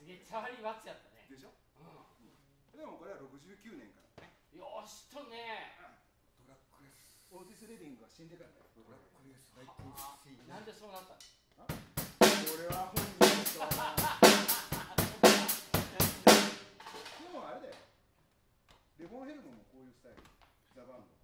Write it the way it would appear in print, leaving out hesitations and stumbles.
チャーリーワッツやったね。 でしょ。でもこれは69年からね。 よしとね。 ドラッグレス。オーティス・レディングが死んでからね。ドラッグレス。 なんでそうなったの？ これは本人でしょうな。でもあれだよ。レモンヘルムもこういうスタイル。ザ・バンド。